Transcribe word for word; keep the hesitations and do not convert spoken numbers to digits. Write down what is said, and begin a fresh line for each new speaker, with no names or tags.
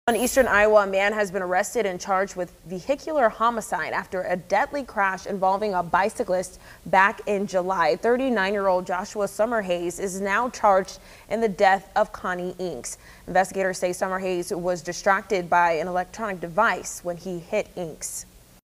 In eastern Iowa, a man has been arrested and charged with vehicular homicide after a deadly crash involving a bicyclist back in July. thirty-nine-year-old Joshua Summerhays is now charged in the death of Connie Inks. Investigators say Summerhays was distracted by an electronic device when he hit Inks.